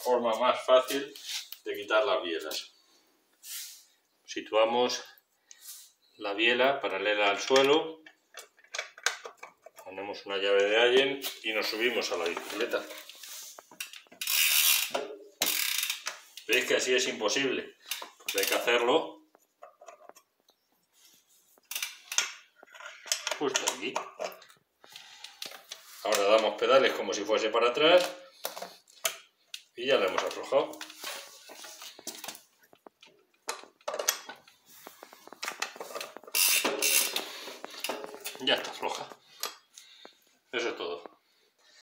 forma más fácil de quitar las bielas. Situamos la biela paralela al suelo, ponemos una llave de Allen y nos subimos a la bicicleta. ¿Veis que así es imposible? Pues hay que hacerlo justo aquí. Ahora damos pedales como si fuese para atrás y ya la hemos aflojado. Ya está floja. Eso es todo.